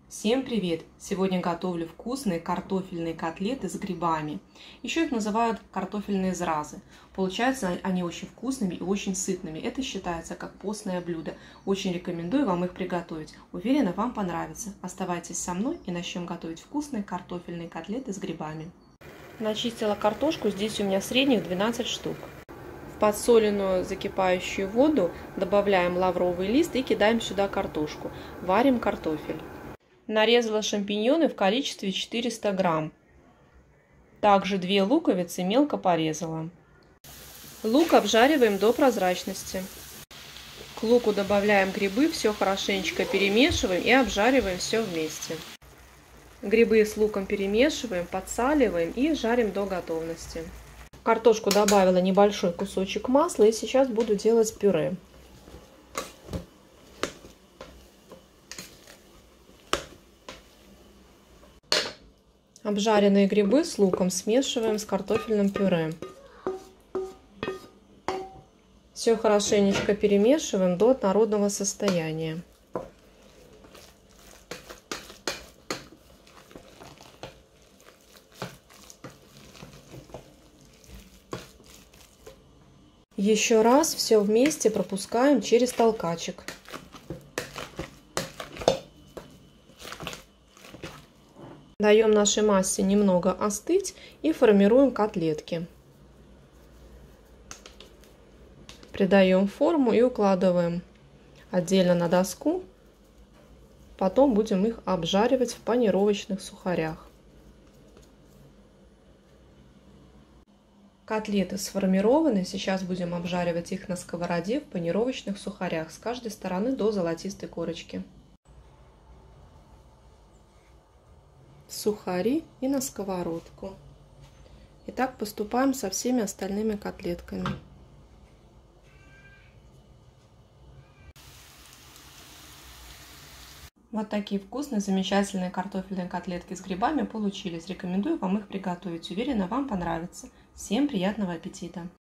Всем привет! Сегодня готовлю вкусные картофельные котлеты с грибами. Еще их называют картофельные зразы. Получаются они очень вкусными и очень сытными. Это считается как постное блюдо. Очень рекомендую вам их приготовить. Уверена, вам понравится. Оставайтесь со мной и начнем готовить вкусные картофельные котлеты с грибами. Начистила картошку, здесь у меня средних 12 штук. В подсоленную закипающую воду добавляем лавровый лист и кидаем сюда картошку. Варим картофель. Нарезала шампиньоны в количестве 400 грамм. Также 2 луковицы мелко порезала. Лук обжариваем до прозрачности. К луку добавляем грибы, все хорошенечко перемешиваем и обжариваем все вместе. Грибы с луком перемешиваем, подсаливаем и жарим до готовности. В картошку добавила небольшой кусочек масла и сейчас буду делать пюре. Обжаренные грибы с луком смешиваем с картофельным пюре. Все хорошенечко перемешиваем до однородного состояния. Еще раз все вместе пропускаем через толкачик. Даем нашей массе немного остыть и формируем котлетки. Придаем форму и укладываем отдельно на доску. Потом будем их обжаривать в панировочных сухарях. Котлеты сформированы. Сейчас будем обжаривать их на сковороде в панировочных сухарях с каждой стороны до золотистой корочки. Сухари и на сковородку. И так поступаем со всеми остальными котлетками. Вот такие вкусные, замечательные картофельные котлетки с грибами получились. Рекомендую вам их приготовить. Уверена, вам понравится. Всем приятного аппетита!